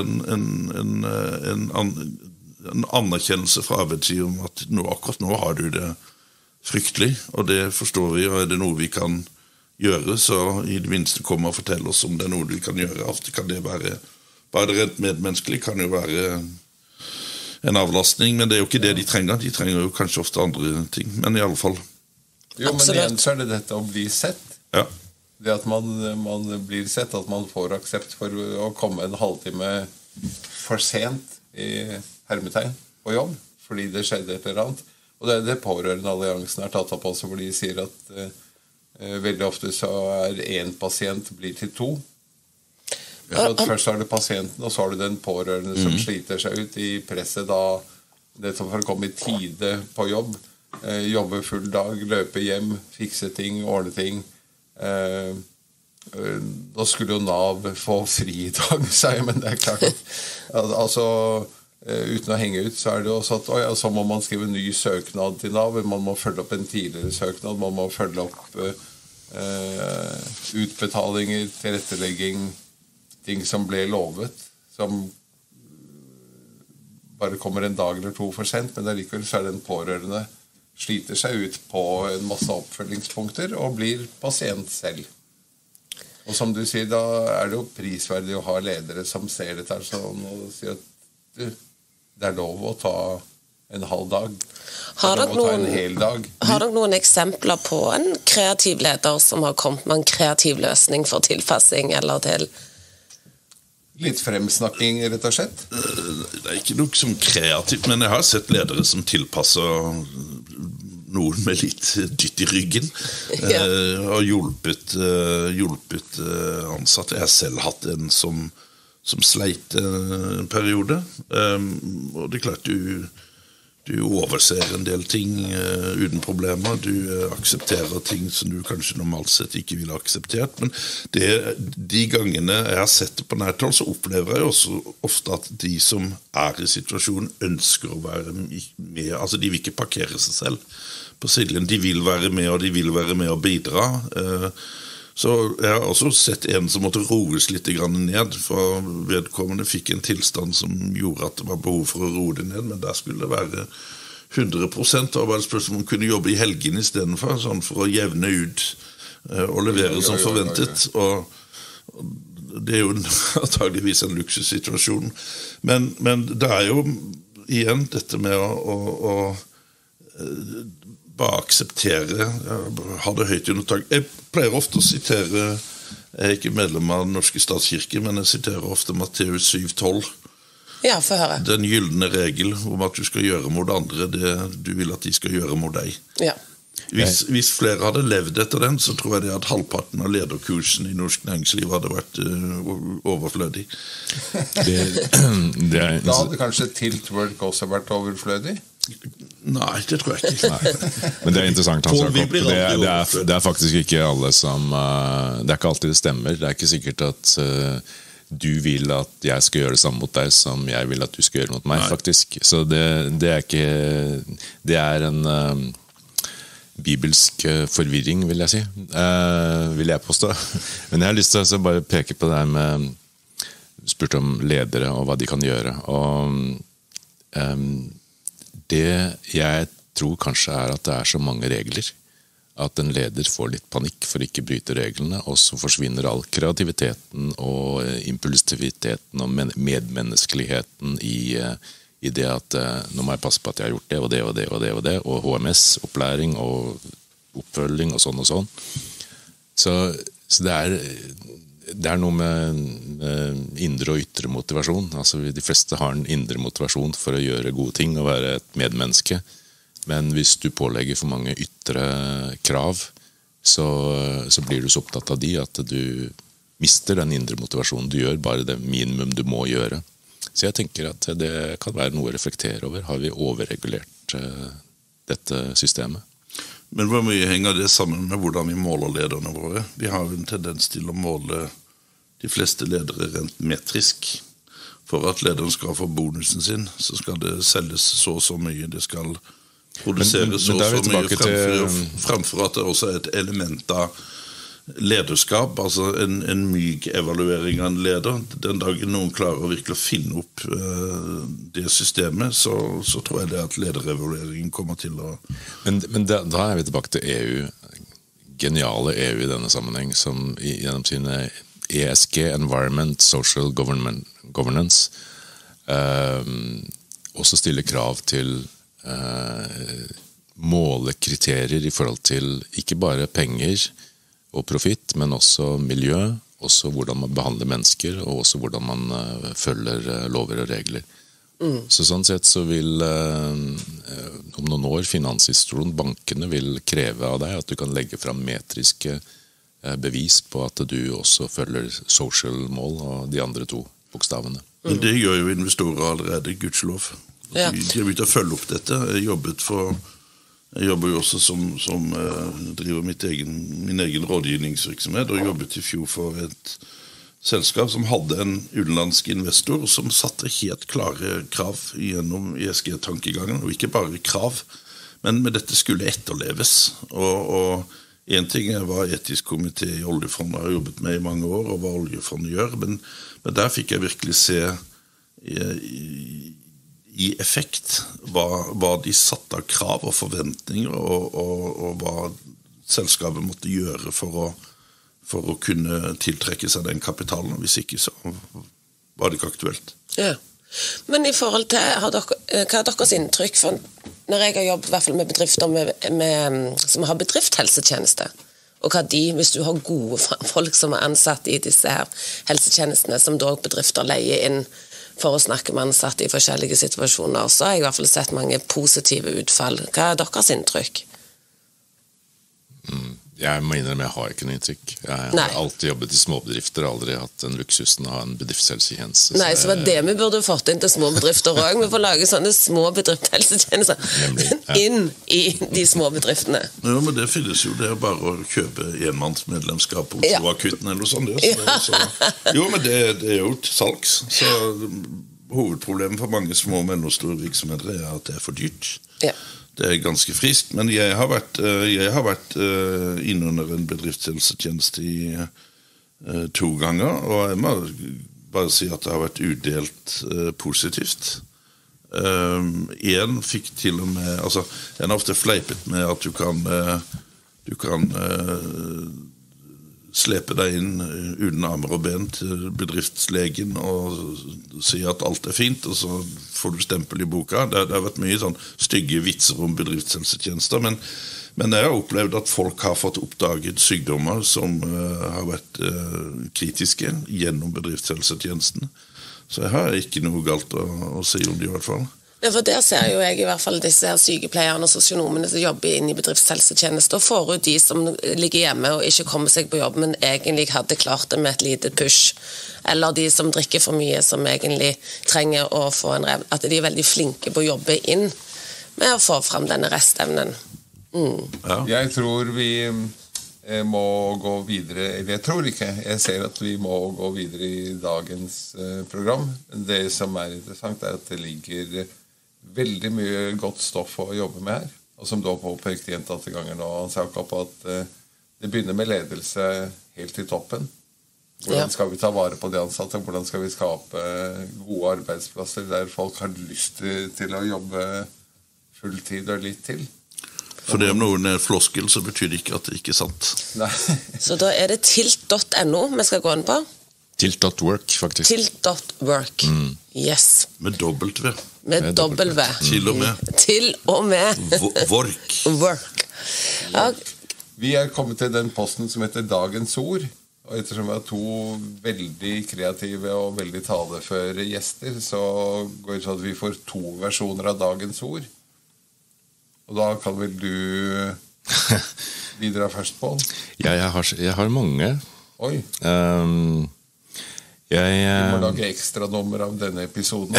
en anerkjennelse fra arbeidsgiver om at akkurat nå har du det fryktelig, og det forstår vi, og er det noe vi kan gjøre, så i det minste komme og fortelle oss om det er noe vi kan gjøre. Ofte kan det være, bare det rent medmenneskelig kan jo være en avlastning, men det er jo ikke det de trenger jo kanskje ofte andre ting, men i alle fall. Jo, men igjen så er det dette å bli sett. Ja. Det at man blir sett, at man får aksept for å komme en halvtime for sent i hermetegn på jobb, fordi det skjedde et eller annet. Og det er det pårørendealliansen har tatt opp også, hvor de sier at veldig ofte så er en pasient blir til to. Så først har du pasienten, og så har du den pårørende som sliter seg ut i presset da, det som for å komme i tide på jobb, jobbe full dag, løpe hjem, fikse ting, ordne ting. Da skulle jo Nav få fri i dag, sa jeg, men det er klart at altså, uten å henge ut, så er det jo også at så må man skrive ny søknad til Nav, man må følge opp en tidligere søknad, man må følge opp utbetalinger, tilrettelegging, ting som ble lovet, som bare kommer en dag eller to for sent, men likevel så er den pårørende sliter seg ut på en masse oppfølgingspunkter og blir pasient selv. Og som du sier, da er det jo prisverdig å ha ledere som ser dette sånn og sier at det er lov å ta en halv dag. Har dere noen eksempler på en kreativ leder som har kommet med en kreativ løsning for tilpassing eller til... Litt fremsnakking, rett og slett? Det er ikke noe som kreativt, men jeg har sett ledere som tilpasser noen med litt dytt i ryggen, og hjulpet ansatte. Jeg har selv hatt en som sleit en periode, og det er klart du overser en del ting uten problemer, du aksepterer ting som du kanskje normalt sett ikke ville akseptert, men de gangene jeg har sett det på nært hold, så opplever jeg også ofte at de som i situasjonen ønsker å være med, altså de vil ikke parkere seg selv på sidelinjen, de vil være med og de vil være med og bidra. Så jeg har også sett en som måtte roes litt ned, for vedkommende fikk en tilstand som gjorde at det var behov for å roe det ned, men der skulle det være 100% arbeidsplass man kunne jobbe i helgen i stedet for, sånn for å jevne ut og levere som forventet. Og det jo antageligvis en luksussituasjon. Men det jo igjen dette med å bare akseptere, ha det høyt under tak. Jeg pleier ofte å sitere, jeg ikke medlem av den norske statskirke, men jeg siterer ofte Matteus 7,12. Ja, få høre. Den gyldne regel om at du skal gjøre mot andre det du vil at de skal gjøre mot deg. Ja. Hvis flere hadde levd etter den, så tror jeg det at halvparten av lederkursen i norsk næringsliv hadde vært overflødig. Da hadde kanskje tiltwork også vært overflødig? Nei, det tror jeg ikke. Nei. Men det interessant, Hans Jakob. Det faktisk ikke alle som det ikke alltid det stemmer. Det ikke sikkert at du vil at jeg skal gjøre det samme mot deg som jeg vil at du skal gjøre mot meg, faktisk. Så det ikke det en bibelsk forvirring, vil jeg si. Vil jeg påstå. Men jeg har lyst til å bare peke på det her med spurt om ledere og hva de kan gjøre. Og det jeg tror kanskje at det så mange regler, at en leder får litt panikk for ikke å bryte reglene, og så forsvinner all kreativiteten og impulsiviteten og medmenneskeligheten i det at nå må jeg passe på at jeg har gjort det og det og det og det og det, og HMS, opplæring og oppfølging og sånn. Så det noe med indre og ytre motivasjon. Altså, de fleste har en indre motivasjon for å gjøre gode ting og være et medmenneske. Men hvis du pålegger for mange ytre krav, så blir du så opptatt av de at du mister den indre motivasjonen. Du gjør bare det minimum du må gjøre. Så jeg tenker at det kan være noe å reflektere over. Har vi overregulert dette systemet? Men hvor mye henger det sammen med hvordan vi måler lederne våre? Vi har jo en tendens til å måle de fleste ledere rent metrisk. For at lederen skal få bonusen sin, så skal det selges så mye, det skal produseres så mye, fremfor at det også et element av lederskap, altså en myk evaluering av en leder. Den dagen noen klarer å virkelig finne opp det systemet, så tror jeg det at lederevalueringen kommer til å... Men da vi tilbake til EU, geniale EU i denne sammenheng, som gjennom sine ESG, Environment, Social Governance, også stiller krav til målekriterier i forhold til ikke bare penger og profitt, men også miljø, også hvordan man behandler mennesker, og også hvordan man følger lover og regler. Så sånn sett så vil om noen år finansinstitusjonen, bankene vil kreve av deg at du kan legge fram metriske bevis på at du også følger social mål og de andre to bokstavene. Men det gjør jo investorer allerede, gudskjelov. Ja. De har begynt å følge opp dette. Jeg jobber jo også som driver min egen rådgivningsvirksomhet, og jobbet i fjor for et selskap som hadde en utenlandsk investor som satte helt klare krav gjennom ESG-tankegangen, og ikke bare krav, men dette skulle etterleves. Og en ting hva etisk komité i oljefondet har jobbet med i mange år, og hva oljefondet gjør, men der fikk jeg virkelig se i effekt hva de satte av krav og forventninger, og hva selskapet måtte gjøre for å kunne tiltrekke seg den kapitalen. Hvis ikke, så var det ikke aktuelt. Ja. Men i forhold til, hva deres inntrykk? For når jeg har jobbet i hvert fall med bedrifter som har bedriftshelsetjeneste, og hva hvis du har gode folk som ansatt i disse her helsetjenestene, som da bedrifter leier inn for å snakke med ansatte i forskjellige situasjoner, så har jeg i hvert fall sett mange positive utfall. Hva deres inntrykk? Jeg må innrømme, jeg har ikke noe inntrykk. Jeg har alltid jobbet i småbedrifter, aldri hatt den luksusen å ha en bedriftshelsetjeneste. Nei, så var det vi burde fått inn til små bedrifter også. Vi får lage sånne små bedriftshelsetjenester inn i de små bedriftene. Ja, men det finnes jo, det er bare å kjøpe enmannsmedlemskap hos Akutten eller sånn. Jo, men det er jo til salgs. Så hovedproblemet for mange små og mellomstore virksomheter er at det er for dyrt. Ja. Det er ganske friskt, men jeg har vært innunder en bedriftshelsetjeneste i 2 ganger, og jeg må bare si at det har vært udelt positivt. En fikk til og med, altså en har ofte fleipet med at du kan slepe deg inn uten armer og ben til bedriftslegen og si at alt er fint, og så får du stempel i boka. Det har vært mye sånn stygge vitser om bedriftshelsetjenester, men jeg har opplevd at folk har fått oppdaget sykdommer som har vært kritiske gjennom bedriftshelsetjenesten. Så jeg har ikke noe galt å si om det i hvert fall. Ja, for der ser jo jeg i hvert fall disse her sykepleierne og sosionomene som jobber inn i bedriftshelsetjeneste, og får ut de som ligger hjemme og ikke kommer seg på jobb, men egentlig hadde klart det med et lite push. Eller de som drikker for mye, som egentlig trenger å få at de er veldig flinke på å jobbe inn med å få frem denne restevnen. Ja. Jeg tror vi må gå videre, eller jeg tror ikke, jeg ser at vi må gå videre i dagens program. Det som er interessant er at det ligger veldig mye godt stoff å jobbe med her, og som da påpekte gjentatte ganger nå, Hans Jakob, at det begynner med ledelse helt i toppen. Hvordan skal vi ta vare på de ansatte? Hvordan skal vi skape gode arbeidsplasser der folk har lyst til å jobbe fulltid og litt til? For det om noen er floskel, så betyr det ikke at det ikke er sant. Nei. Så da er det tilt.no vi skal gå inn på? Tilt.work, faktisk. Tilt.work, yes. Med dobbelt V. Med dobbelt V. Til og med. Til og med. Work. Work. Ja. Vi er kommet til den posten som heter Dagens ord, og ettersom vi har 2 veldig kreative og veldig taleføre gjester, så går det sånn at vi får 2 versjoner av Dagens ord. Og da kan vel du bidra først, Pål? Ja, jeg har mange. Oi. Vi må lage ekstra nummer av denne episoden.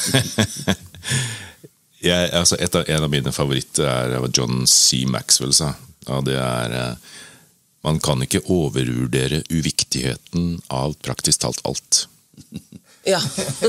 En av mine favoritter er hva John C. Maxwell sa. Og det er man kan ikke overvurdere uviktigheten av praktisk talt alt. Ja.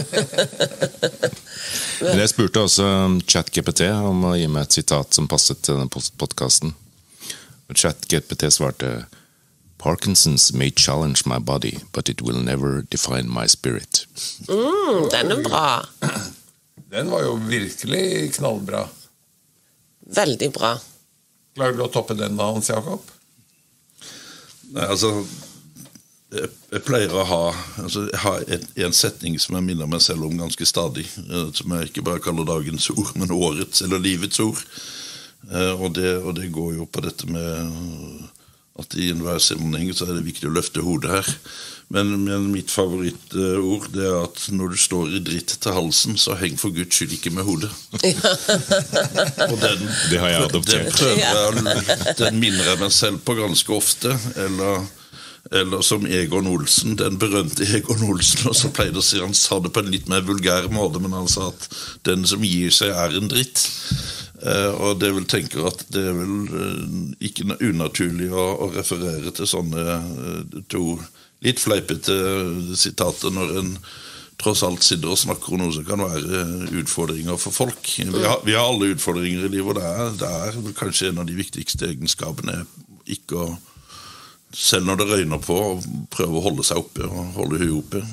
Men jeg spurte også ChatGPT om å gi meg et sitat som passet til denne podcasten. Og ChatGPT svarte: Parkinson's may challenge my body, but it will never define my spirit. Den er bra. Den var jo virkelig knallbra. Veldig bra. Klarer du å toppe den da, Hans Jakob? Nei, altså jeg pleier å ha en setning som jeg minner meg selv om ganske stadig, som jeg ikke bare kaller dagens ord, men årets eller livets ord. Og det går jo på dette med at i enhver sammenheng så er det viktig å løfte hodet her. Men mitt favorittord det er at når du står i dritt til halsen, så heng for Guds skyld ikke med hodet. Og det har jeg adoptert. Den minner jeg meg selv på ganske ofte, eller som Egon Olsen, den berømte Egon Olsen, og så pleide å si, han sa det på en litt mer vulgær måte, men han sa at den som gir seg er en dritt. Og det vil tenke at det er vel ikke unaturlig å referere til sånne 2 litt fleipete sitater når en tross alt sitter og snakker om noe som kan være utfordringer for folk. Vi har alle utfordringer i livet, og det er kanskje en av de viktigste egenskapene ikke å, selv når det røyner på, prøve å holde seg oppe og holde huet oppe.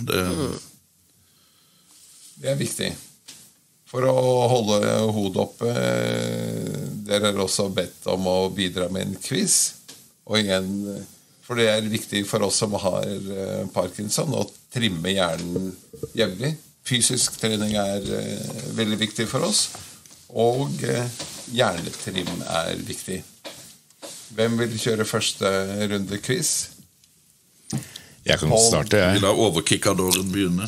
Det er viktig. For å holde hodet oppe, dere er også bedt om å bidra med en quiz. Og igjen, for det er viktig for oss som har Parkinson, å trimme hjernen jevnlig. Fysisk trening er veldig viktig for oss, og hjernetrim er viktig. Hvem vil kjøre første runde quiz? Jeg kan starte, jeg. Vi la overkickadoren begynne.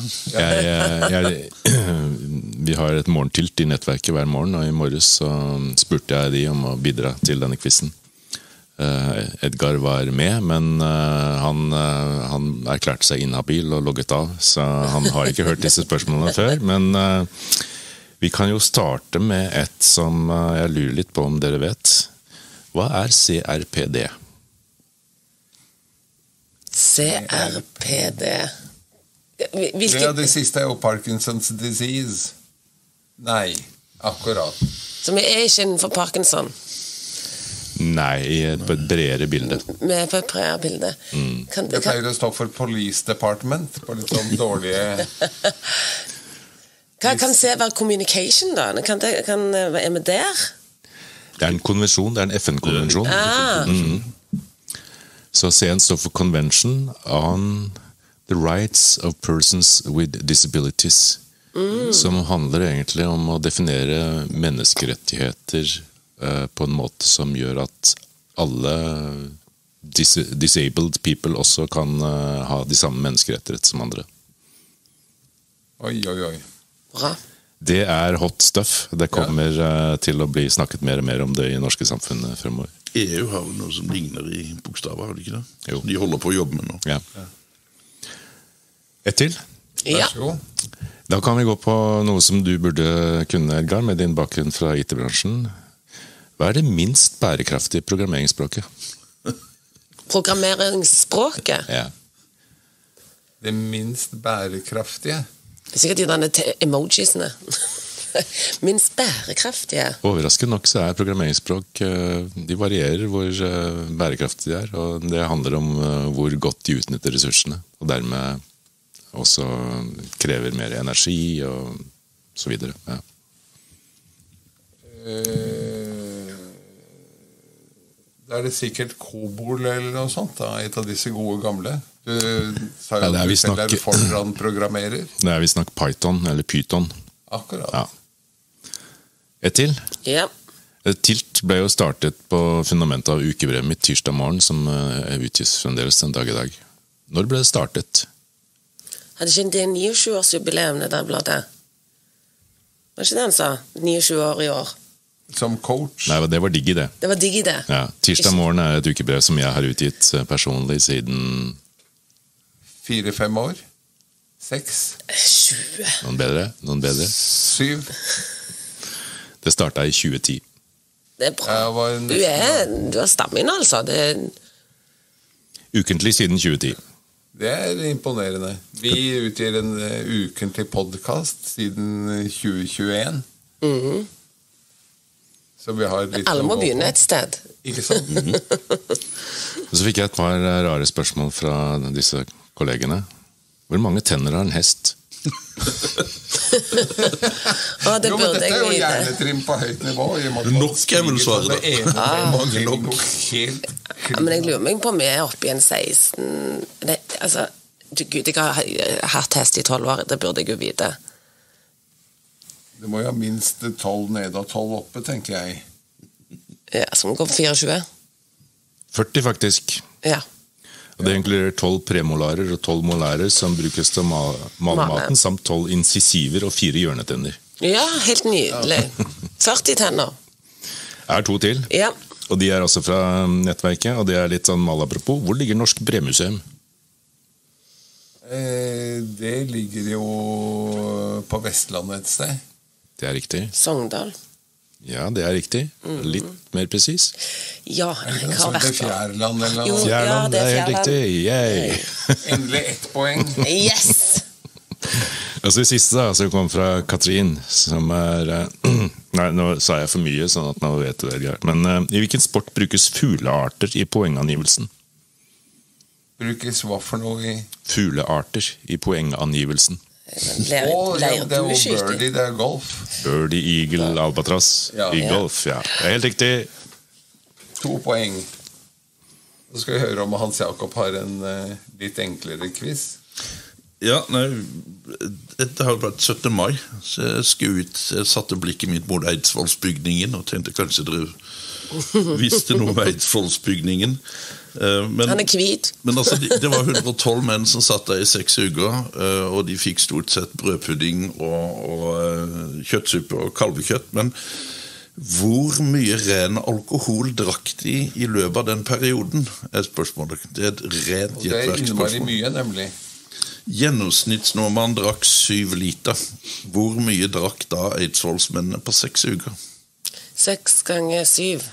Vi har et morgentilt i nettverket hver morgen, og i morges så spurte jeg de om å bidra til denne quizen. Edgar var med, men han erklærte seg inhabil og logget av, så han har ikke hørt disse spørsmålene før. Men vi kan jo starte med et som jeg lurer litt på om dere vet. Hva CRPD? CRPD. Det siste jo Parkinson's disease. Nei, akkurat. Så vi ikke innenfor Parkinson? Nei, på et bredere bilde. Med på et bredere bilde. Det pleier å stå for Police Department, på litt sånn dårlige... Kan se være communication da? Er vi der? Det en konvensjon, det en FN-konvensjon. Så CN står for Convention on the Rights of Persons with Disabilities, som handler egentlig om å definere menneskerettigheter på en måte som gjør at alle disabled people også kan ha de samme menneskerettigheter som andre. Oi. Bra. Det hot stuff. Det kommer til å bli snakket mer og mer om det i norske samfunnet fremover. EU har jo noe som ligner i bokstaver, har de ikke det? Jo. De holder på å jobbe med nå. Ja. Et til? Ja. Vær så god. Da kan vi gå på noe som du burde kunne, Edgar, med din bakgrunn fra IT-bransjen. Hva det minst bærekraftige programmeringsspråket? Programmeringsspråket? Ja. Det minst bærekraftige? Det sikkert de denne emojisene. Minst bærekraftige. Overraskende nok så programmeringsspråk, de varierer hvor bærekraftige de og det handler om hvor godt de utnytter ressursene, og dermed også krever mer energi og så videre. Ja. Da det sikkert Kobol eller noe sånt, da, et av disse gode gamle. Du sa jo Ja, du selv Fortran-programmerer. Det visstnok Python, eller Python. Akkurat. Ja. Et til? Ja. Tilt ble jo startet på fundamentet av ukebrevet mitt tirsdag morgen, som utgis fremdeles en dag i dag. Når ble det startet? Hadde ikke det 29-årsjubileum det der bladet? Var ikke det han sa? 29 år i år. Som coach. Nei, det var Digi det. Det var Digi det. Ja, tirsdag morgen et ukebrev som jeg har utgitt personlig siden 4-5 år. 6. 20. Noen bedre. 7. Det startet i 2010. Det bra. Du har stammen, altså. Ukentlig siden 2010. Det imponerende. Vi utgir en ukentlig podcast siden 2021. Så vi har litt Alle må begynne et sted. Ikke sant? Og så fikk jeg et par rare spørsmål fra disse kollegene. Hvor mange tenner har en hest? Det jo, men burde dette jeg jo vite. hjernetrim på høyt nivå. Nok vel svaret da. Mange nok. Helt Men jeg lurer meg på om vi oppe i en 16... Altså, Gud, jeg har hatt hest i 12 år. Det burde jeg jo vite. Det må jo ha minst 12 nede og 12 oppe, tenker jeg. Ja, så må vi gå på 24. 40 faktisk. Ja. Og det inkluderer 12 premolarer og 12 molærer som brukes til å male maten, samt 12 incisiver og 4 hjørnetenner. Ja, helt nydelig. 40 tenner. Jeg har 2 til, Ja. og de også fra nettverket, og det litt sånn malapropos. Hvor ligger Norsk Bremuseum? Det ligger jo på Vestlandet et sted. Det riktig. Sogndal. Ja, det riktig. Litt mer presis. Ja, jeg har vært Det Fjærland eller Jo, noe. Fjærland, det helt Fjærland. riktig. Yay! Endelig 1 poeng. Yes! Og så det siste da, som kom fra Katrin, som nei, nå sa jeg for mye, sånn at nå vet du det. Men i hvilken sport brukes fuglearter i poengangivelsen? Brukes hva for noe i... Fuglearter i poengangivelsen. Det er jo birdie, det er golf. Birdie, eagle, albatross i golf, ja. Det helt riktig. 2 poeng. Så skal vi høre om Hans Jakob har en litt enklere quiz. Ja, nei, det har vært 17. mai, så jeg satte blikket mitt mot Eidsvollsbygningen og tenkte kanskje dere visste noe om Eidsvollsbygningen. Men, Han hvit. Men altså, det var 112 menn som satt der i 6 uker, og de fikk stort sett brødpudding og kjøttsuppe og kalvekjøtt. Men Hvor mye ren alkohol drakk de i løpet av den perioden, spørsmålet. Det et rent Og det innmari gjettverksspørsmål. mye, nemlig. Gjennomsnittsnordmann drakk 7 liter. Hvor mye drakk da Eidsvollsmennene på 6 uker? 6 ganger 7.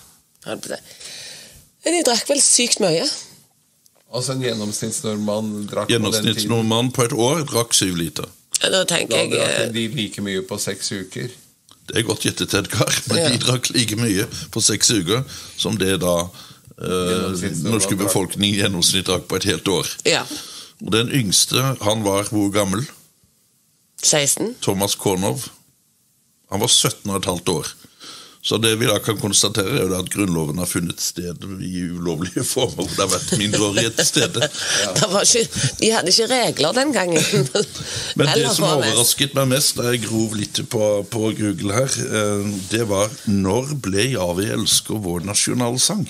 De drakk vel sykt mye. Altså en gjennomsnittsnordmann drakk på den tiden. Gjennomsnittsnordmann på et år drakk 7 liter. Da tenker Da jeg drakk de like mye på 6 uker. Det godt gjettet, Edgar, men Ja. de drakk like mye på 6 uker som det da norske befolkning i gjennomsnitt drakk på et helt år. Ja. Og den yngste, han var hvor gammel? 16. Thomas Kornov. Han var 17,5 år. Så det vi da kan konstatere er jo at grunnloven har funnet sted i ulovlige former, hvor det har vært mindreårige til stede. De hadde ikke regler den gangen. Men det Eller som var mest. overrasket meg mest, da jeg grov litt på Google her, det var når ble Ja, vi elsker vår nasjonalsang?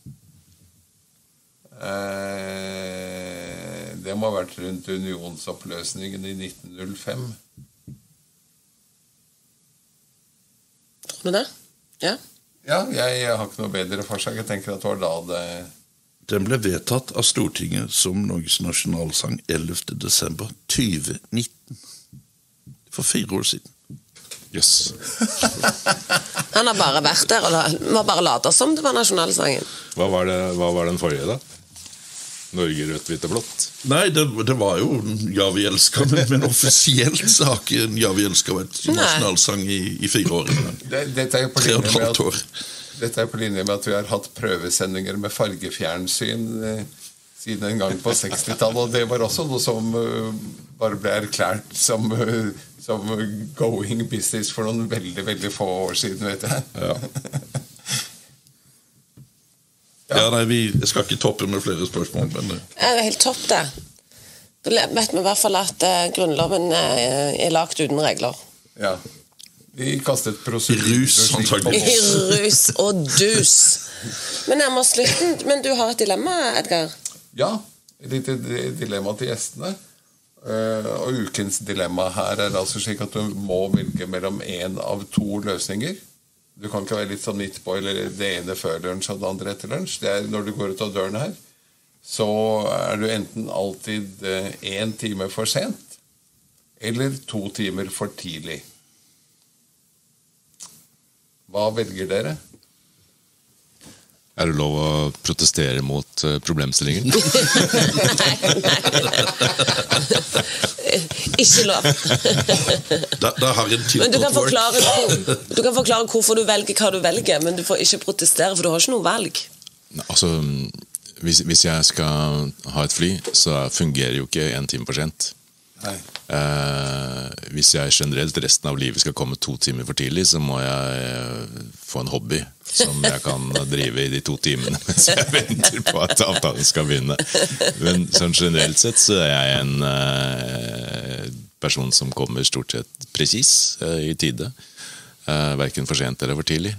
Det må ha vært rundt unionsoppløsningen i 1905. Tror du det? Ja. Ja, jeg har ikke noe bedre forslag. Jeg tenker at det var da det... Den ble vedtatt av Stortinget som Norges nasjonalsang 11. desember 2019. For 4 år siden. Yes. Han har bare vært der og må bare late som det var nasjonalsangen. Hva var den forrige da? Norge rødt, hvitt og blått? Nei, det var jo Ja, vi elsker, men offisielt så har ikke Ja, vi elsker vært nasjonalsang i 4 år. Dette er jo på 3,5 år. Dette er på linje med at vi har hatt prøvesendinger med fargefjernsyn siden en gang på 60-tallet, og det var også noe som bare ble erklært som going business for noen veldig, veldig få år siden, vet jeg. Ja. Ja, nei, jeg skal ikke toppe med flere spørsmål, men... Det er helt topp det. Da vet vi i hvert fall at grunnloven er lagt uten regler. Ja. De kastet prosedyrer. Rus, antakelig. I rus og dus. Men nærmere slutten, men du har et dilemma, Edgar? Ja, et lite dilemma til gjestene. Og ukens dilemma her er altså slik at du må velge mellom en av 2 løsninger. Du kan ikke være litt sånn midt på, eller det ene før lunsj og det andre etter lunsj. Det er når du går ut av døren her, så er du enten alltid 1 time for sent, eller 2 timer for tidlig. Hva velger dere? Er det lov å protestere mot problemstillingen? Ikke lov. Da har jeg en Men du kan forklare hvorfor du velger hva du velger, men du får ikke protestere, for du har ikke noe valg. Altså, hvis jeg skal ha et fly, så fungerer jo ikke 1 time for sent. Nei. Hvis jeg generelt resten av livet skal komme 2 timer for tidlig, så må jeg få en hobby som jeg kan drive i de 2 timene mens jeg venter på at avtalen skal begynne. Men sånn generelt sett så er jeg en person som kommer stort sett presis i tide, hverken for sent eller for tidlig.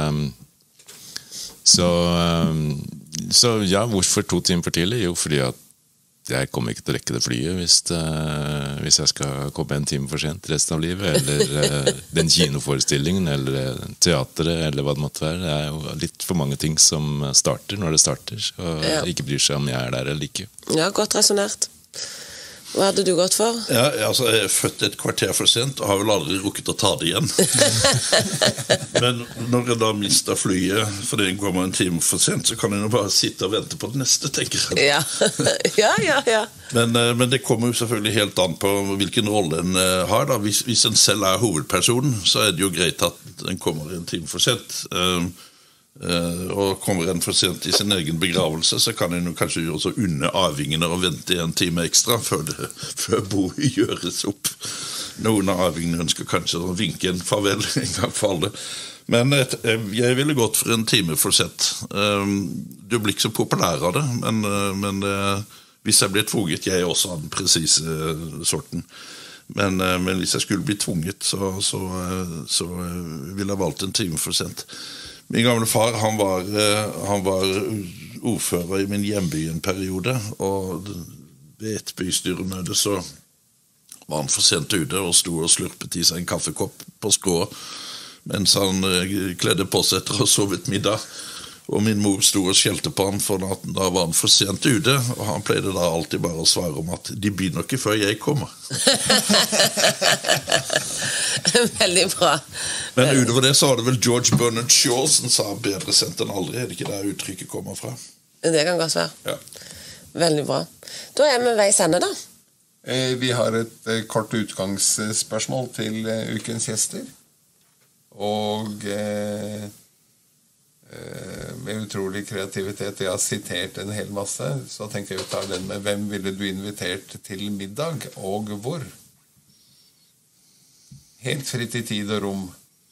Så ja, hvorfor 2 timer for tidlig? Jo, fordi at jeg kommer ikke til å rekke det flyet hvis jeg skal komme 1 time for sent resten av livet, eller den kinoforestillingen, eller teateret, eller hva det måtte være. Det er jo litt for mange ting som starter når det starter, så ikke bryr seg om jeg er der eller ikke. Ja, godt resonert. Hva hadde du gått for? Ja, altså, jeg er født et kvarter for sent og har vel aldri rukket å ta det igjen. Men når jeg da mister flyet fordi jeg kommer 1 time for sent, så kan jeg jo bare sitte og vente på det neste, tenker jeg. Ja. Men det kommer jo selvfølgelig helt an på hvilken rolle en har. Da. Hvis en selv er hovedpersonen, så er det jo greit at en kommer 1 time for sent. Og kommer en for sent i sin egen begravelse, så kan en jo kanskje også unne arvingene og vente 1 time ekstra før boet gjøres opp. Noen av arvingene ønsker kanskje å vinke en farvel en gang for alle. Men jeg ville gått for 1 time for sent. Du blir ikke så populær av det, men hvis jeg blir tvunget, jeg er også av den presise sorten. Men hvis jeg skulle bli tvunget, så ville jeg valgt 1 time for sent. Min gamle far, han var ordfører i min hjemby en periode, og ved et bystyremøte så var han for sent ute og stod og slurpet i seg en kaffekopp på skrå mens han kledde på seg etter å ha sovet middag. Og min mor sto og skjelte på han, for da var han for sent ute. Og han pleide da alltid bare å svare om at de begynner ikke før jeg kommer. Veldig bra. Men utover det så var det vel George Bernard Shaw som sa bedre sent enn aldri. Er det ikke der uttrykket kommer fra? Det kan godt være. Ja. Veldig bra. Da er vi ved veis ende da. Vi har et kort utgangsspørsmål til ukens gjester. Og med utrolig kreativitet, jeg har sitert en hel masse, så tenker jeg å ta den med hvem ville du invitert til middag, og hvor? Helt fritt i tid og rom.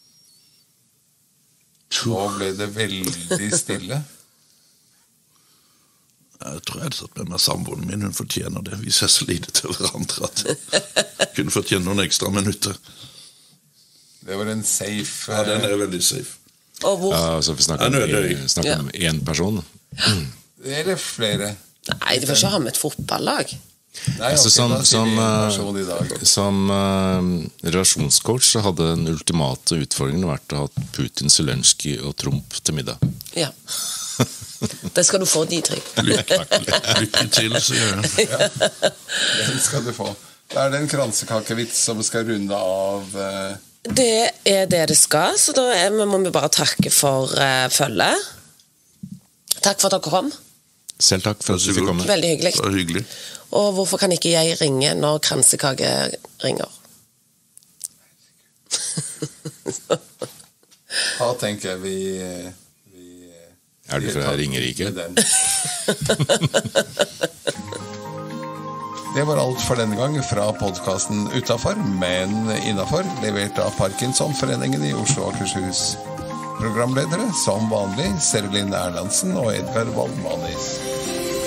Nå ble det veldig stille. Jeg tror jeg hadde satt med meg samboeren min, hun fortjener det. Vi ser så lite til hverandre at jeg kunne fortjene noen ekstra minutter. Det var en safe... Ja, den er veldig safe. Og hvor? Ja, så vi snakker om en person. Eller flere. Nei, det får ikke ha med et fotballag. Nei, altså, okay, som relasjonscoach så hadde den ultimate utfordringen vært å ha Putin, Zelensky og Trump til middag. Ja. Det skal du få, Didrik. Lykke til, sier jeg. Ja, den skal du få. Da er det en kransekakevits som skal runde av... Det er det skal, så da må vi bare takke for følget. Takk for at dere kom. Selv takk for at du fikk komme. Veldig hyggelig. Det var hyggelig. Og hvorfor kan ikke jeg ringe når kransekake ringer? Da tenker jeg vi er du fra Ringerike? Det var alt for denne gang fra podcasten Utenfor, men innenfor, levert av Parkinsonforeningen i Oslo og Akershus. Programledere, som vanlig, Serelin Erlandsen og Edgar Waldmanis.